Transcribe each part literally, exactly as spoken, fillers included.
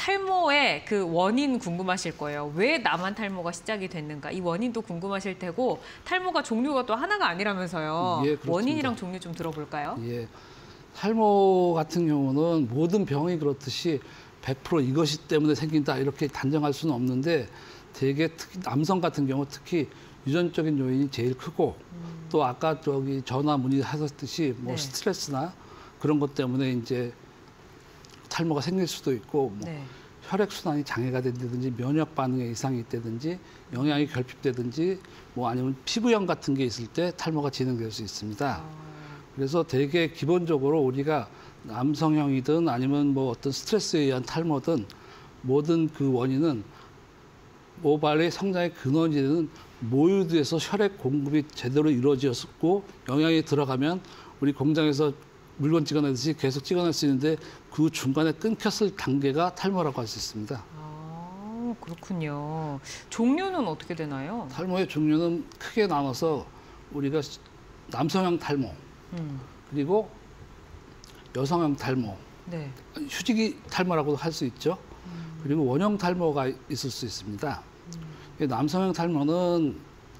탈모의 그 원인 궁금하실 거예요. 왜 나만 탈모가 시작이 됐는가? 이 원인도 궁금하실 테고 탈모가 종류가 또 하나가 아니라면서요. 예, 그렇습니다. 원인이랑 종류 좀 들어볼까요? 예, 탈모 같은 경우는 모든 병이 그렇듯이 백 퍼센트 이것이 때문에 생긴다 이렇게 단정할 수는 없는데 대개 특히 남성 같은 경우 특히 유전적인 요인이 제일 크고 음. 또 아까 저기 전화 문의하셨듯이 뭐 네. 스트레스나 그런 것 때문에 이제 탈모가 생길 수도 있고 뭐 네. 혈액순환이 장애가 된다든지 면역 반응에 이상이 있다든지 영양이 결핍되든지 뭐 아니면 피부염 같은 게 있을 때 탈모가 진행될 수 있습니다. 아. 그래서 되게 기본적으로 우리가 남성형이든 아니면 뭐 어떤 스트레스에 의한 탈모든 모든 그 원인은 모발의 성장의 근원이 되는 모유두에서 혈액 공급이 제대로 이루어졌고 영양이 들어가면 우리 공장에서 물건 찍어내듯이 계속 찍어낼 수 있는데 그 중간에 끊겼을 단계가 탈모라고 할 수 있습니다. 아, 그렇군요. 종류는 어떻게 되나요? 탈모의 종류는 크게 나눠서 우리가 남성형 탈모, 음. 그리고 여성형 탈모, 네. 휴지기 탈모라고도 할 수 있죠. 음. 그리고 원형 탈모가 있을 수 있습니다. 음. 남성형 탈모는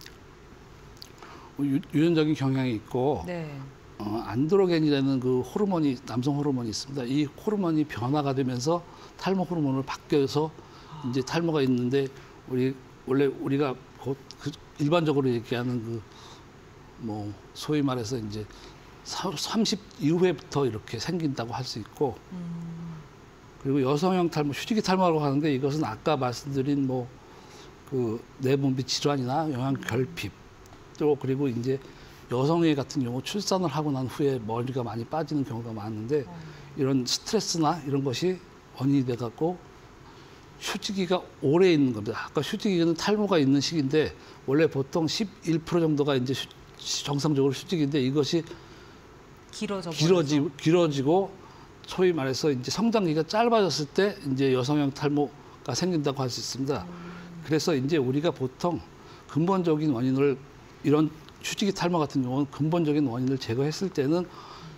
유, 유전적인 경향이 있고 네. 어, 안드로겐이라는 그 호르몬이 남성 호르몬이 있습니다. 이 호르몬이 변화가 되면서 탈모 호르몬으로 바뀌어서 아. 이제 탈모가 있는데 우리 원래 우리가 그 일반적으로 얘기하는 그 뭐 소위 말해서 이제 삼십 이후에부터 이렇게 생긴다고 할 수 있고 음. 그리고 여성형 탈모, 휴지기 탈모라고 하는데 이것은 아까 말씀드린 뭐 그 내분비 질환이나 영양 결핍 또 그리고 이제 여성의 같은 경우 출산을 하고 난 후에 머리가 많이 빠지는 경우가 많은데 음. 이런 스트레스나 이런 것이 원인이 돼 갖고 휴지기가 오래 있는 겁니다. 아까 휴지기는 탈모가 있는 시기인데 원래 보통 십일 퍼센트 정도가 이제 정상적으로 휴지기인데 이것이 길어져 길어지, 길어지고 소위 말해서 이제 성장기가 짧아졌을 때 이제 여성형 탈모가 생긴다고 할 수 있습니다. 음. 그래서 이제 우리가 보통 근본적인 원인을 이런 휴지기 탈모 같은 경우는 근본적인 원인을 제거했을 때는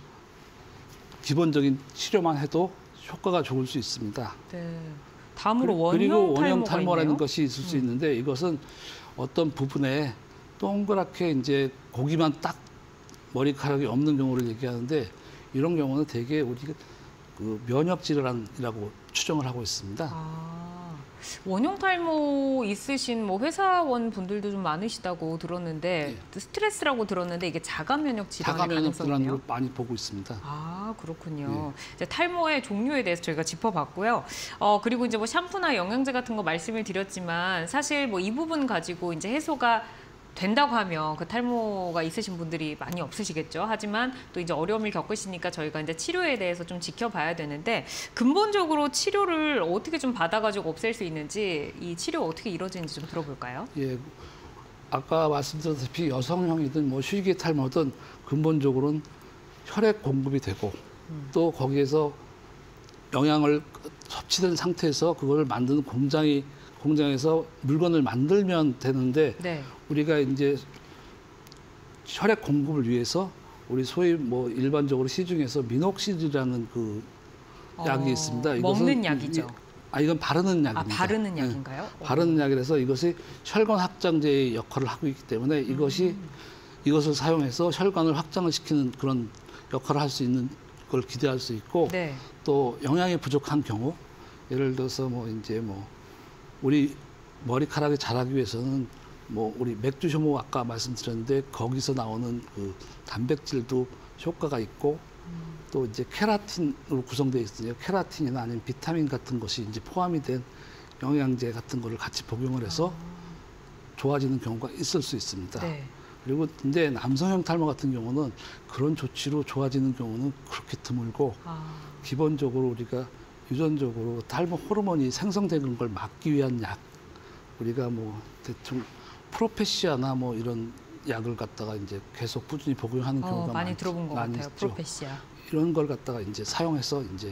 기본적인 치료만 해도 효과가 좋을 수 있습니다. 네. 다음으로 원형 그리고 원형 탈모라는 탈모라는 것이 있을 수 있는데 이것은 어떤 부분에 동그랗게 이제 고기만 딱 머리카락이 없는 경우를 얘기하는데 이런 경우는 대개 우리가 그 면역 질환이라고 추정을 하고 있습니다. 아, 원형 탈모 있으신 뭐 회사원 분들도 좀 많으시다고 들었는데 네. 스트레스라고 들었는데 이게 자가 면역 질환의 자가 면역 질환으로 가능성이네요? 많이 보고 있습니다. 아, 그렇군요. 네. 이제 탈모의 종류에 대해서 저희가 짚어봤고요. 어, 그리고 이제 뭐 샴푸나 영양제 같은 거 말씀을 드렸지만 사실 뭐 이 부분 가지고 이제 해소가 된다고 하면 그 탈모가 있으신 분들이 많이 없으시겠죠. 하지만 또 이제 어려움을 겪으시니까 저희가 이제 치료에 대해서 좀 지켜봐야 되는데 근본적으로 치료를 어떻게 좀 받아가지고 없앨 수 있는지 이 치료 어떻게 이루어지는지 좀 들어볼까요? 예, 아까 말씀드렸다시피 여성형이든 뭐 휴지기 탈모든 근본적으로는 혈액 공급이 되고 음. 또 거기에서 영양을 섭취된 상태에서 그걸 만드는 공장이 공장에서 물건을 만들면 되는데 네. 우리가 이제 혈액 공급을 위해서 우리 소위 뭐 일반적으로 시중에서 미녹시딜이라는 그 어, 약이 있습니다. 이것은 먹는 약이죠. 아 이건 바르는 약입니다. 아, 바르는 약인가요? 네. 바르는 약이라서 이것이 혈관 확장제의 역할을 하고 있기 때문에 이것이 음. 이것을 사용해서 혈관을 확장을 시키는 그런 역할을 할 수 있는 걸 기대할 수 있고 네. 또 영양이 부족한 경우 예를 들어서 뭐 이제 뭐 우리 머리카락이 자라기 위해서는 뭐 우리 맥주 효모 아까 말씀드렸는데 거기서 나오는 그 단백질도 효과가 있고 음. 또 이제 케라틴으로 구성되어 있으니까 케라틴이나 아니면 비타민 같은 것이 이제 포함이 된 영양제 같은 거를 같이 복용을 해서 아. 좋아지는 경우가 있을 수 있습니다. 네. 그리고 근데 남성형 탈모 같은 경우는 그런 조치로 좋아지는 경우는 그렇게 드물고 아. 기본적으로 우리가 유전적으로 탈모 호르몬이 생성되는 걸 막기 위한 약 우리가 뭐 대충 프로페시아나 뭐 이런 약을 갖다가 이제 계속 꾸준히 복용하는 어, 경우가 많이 많, 들어본 것 많이 같아요. 있죠. 프로페시아 이런 걸 갖다가 이제 사용해서 이제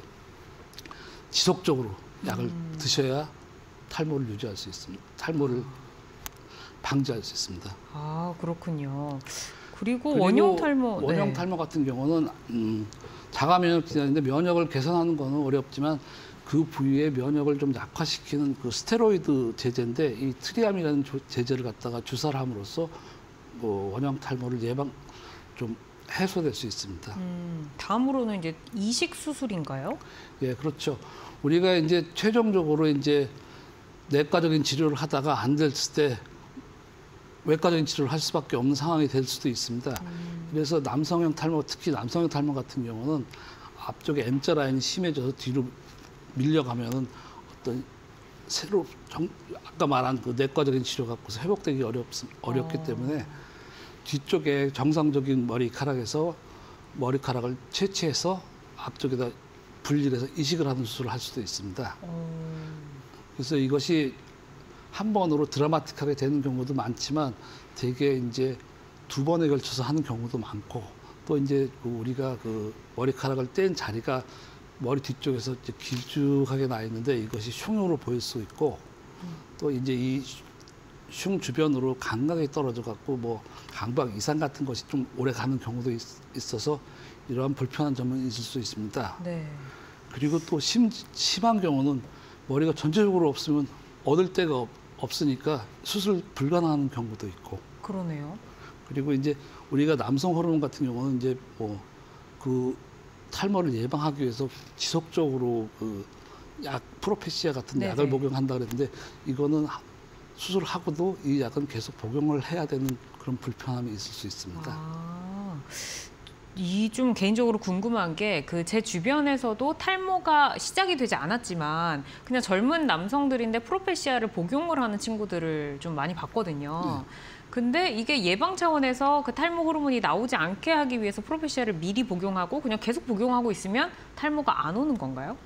지속적으로 약을 음. 드셔야 탈모를 유지할 수 있습니다. 탈모를 아. 방지할 수 있습니다. 아, 그렇군요. 그리고, 그리고 원형 탈모 원형 네. 탈모 같은 경우는 음, 자가 면역 질환인데 면역을 개선하는 거는 어렵지만 그 부위의 면역을 좀 약화시키는 그 스테로이드 제제인데 이 트리암이라는 제제를 갖다가 주사를 함으로써 뭐 원형 탈모를 예방 좀 해소될 수 있습니다. 음, 다음으로는 이제 이식 수술인가요? 예, 그렇죠. 우리가 이제 최종적으로 이제 내과적인 치료를 하다가 안 됐을 때 외과적인 치료를 할 수밖에 없는 상황이 될 수도 있습니다. 음. 그래서 남성형 탈모, 특히 남성형 탈모 같은 경우는 앞쪽에 M자 라인이 심해져서 뒤로 밀려가면은 어떤 새로 정, 아까 말한 그 내과적인 치료 갖고서 회복되기 어렵, 어렵기 어. 때문에 뒤쪽에 정상적인 머리카락에서 머리카락을 채취해서 앞쪽에다 분리를 해서 이식을 하는 수술을 할 수도 있습니다. 어. 그래서 이것이 한 번으로 드라마틱하게 되는 경우도 많지만 되게 이제 두 번에 걸쳐서 하는 경우도 많고 또 이제 그 우리가 그 머리카락을 뗀 자리가 머리 뒤쪽에서 이제 길쭉하게 나 있는데 이것이 흉으로 보일 수 있고 또 이제 이 흉 주변으로 감각이 떨어져 갖고 뭐 감각 이상 같은 것이 좀 오래 가는 경우도 있, 있어서 이러한 불편한 점은 있을 수 있습니다. 네. 그리고 또 심, 심한 경우는 머리가 전체적으로 없으면 얻을 데가 없, 없으니까 수술 불가능한 경우도 있고. 그러네요. 그리고 이제 우리가 남성 호르몬 같은 경우는 이제 뭐 그 탈모를 예방하기 위해서 지속적으로 그 약 프로페시아 같은 네네. 약을 복용한다 그랬는데 이거는 수술을 하고도 이 약은 계속 복용을 해야 되는 그런 불편함이 있을 수 있습니다. 아, 이 좀 개인적으로 궁금한 게 그 제 주변에서도 탈모가 시작이 되지 않았지만 그냥 젊은 남성들인데 프로페시아를 복용을 하는 친구들을 좀 많이 봤거든요. 네. 근데 이게 예방 차원에서 그 탈모 호르몬이 나오지 않게 하기 위해서 프로페시아를 미리 복용하고 그냥 계속 복용하고 있으면 탈모가 안 오는 건가요?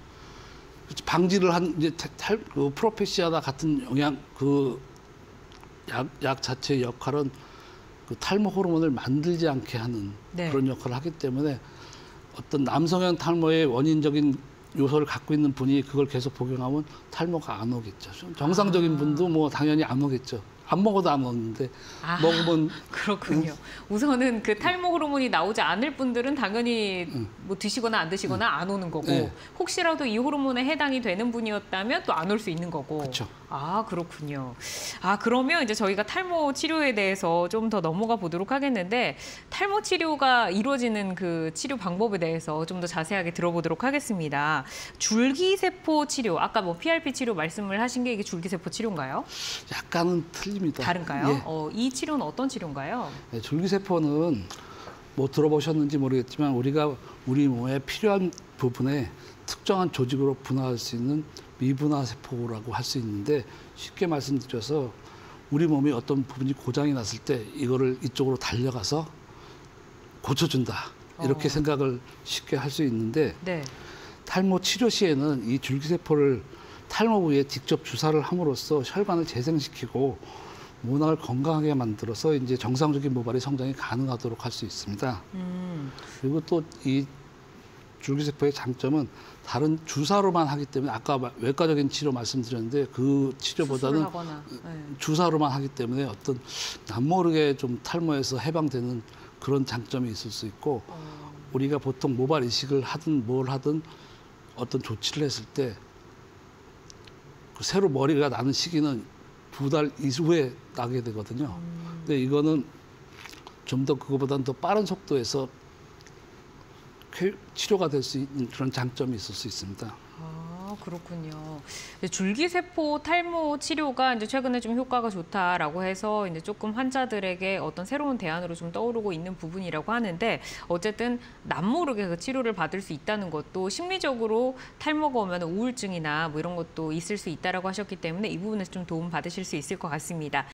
방지를 한 이제 탈 그 프로페시아나 같은 영양 그 약 약 자체의 역할은 그 탈모 호르몬을 만들지 않게 하는 네. 그런 역할을 하기 때문에 어떤 남성형 탈모의 원인적인 요소를 갖고 있는 분이 그걸 계속 복용하면 탈모가 안 오겠죠. 정상적인 아. 분도 뭐 당연히 안 오겠죠. 안 먹어도 안 먹는데 아, 먹으면 그렇군요. 응. 우선은 그 탈모 호르몬이 나오지 않을 분들은 당연히 응. 뭐 드시거나 안 드시거나 응. 안 오는 거고 네. 혹시라도 이 호르몬에 해당이 되는 분이었다면 또 안 올 수 있는 거고. 그렇죠. 아 그렇군요. 아 그러면 이제 저희가 탈모 치료에 대해서 좀 더 넘어가 보도록 하겠는데 탈모 치료가 이루어지는 그 치료 방법에 대해서 좀 더 자세하게 들어보도록 하겠습니다. 줄기세포 치료, 아까 뭐 피알피 치료 말씀을 하신 게 이게 줄기세포 치료인가요? 약간은 틀립니다. 다른가요? 예. 어, 이 치료는 어떤 치료인가요? 네, 줄기세포는 뭐 들어보셨는지 모르겠지만 우리가 우리 몸에 필요한 부분에 특정한 조직으로 분화할 수 있는 미분화세포라고 할 수 있는데 쉽게 말씀드려서 우리 몸이 어떤 부분이 고장이 났을 때 이거를 이쪽으로 달려가서 고쳐준다. 이렇게 어. 생각을 쉽게 할 수 있는데 네. 탈모 치료 시에는 이 줄기세포를 탈모 부위에 직접 주사를 함으로써 혈관을 재생시키고 모낭을 건강하게 만들어서 이제 정상적인 모발의 성장이 가능하도록 할 수 있습니다. 음. 그리고 또 이 줄기세포의 장점은 다른 주사로만 하기 때문에 아까 외과적인 치료 말씀드렸는데 그 치료보다는 네. 주사로만 하기 때문에 어떤 남모르게 좀 탈모에서 해방되는 그런 장점이 있을 수 있고 어. 우리가 보통 모발 이식을 하든 뭘 하든 어떤 조치를 했을 때 새로 머리가 나는 시기는 두 달 이후에 나게 되거든요. 음. 근데 이거는 좀 더 그거보다는 더 빠른 속도에서 치료가 될 수 있는 그런 장점이 있을 수 있습니다. 아, 그렇군요. 줄기세포 탈모 치료가 이제 최근에 좀 효과가 좋다라고 해서 이제 조금 환자들에게 어떤 새로운 대안으로 좀 떠오르고 있는 부분이라고 하는데 어쨌든 남모르게 그 치료를 받을 수 있다는 것도 심리적으로 탈모가 오면 우울증이나 뭐 이런 것도 있을 수 있다라고 하셨기 때문에 이 부분에서 좀 도움 받으실 수 있을 것 같습니다.